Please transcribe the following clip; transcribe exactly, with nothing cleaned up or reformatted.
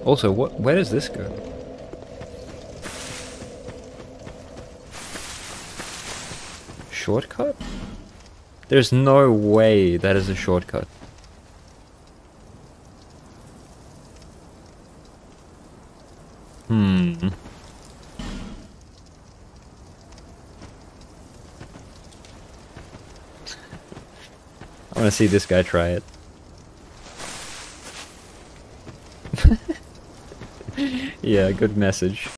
Also, what? Where does this go? Shortcut? There's no way that is a shortcut. Hmm. I want to see this guy try it. Yeah, good message.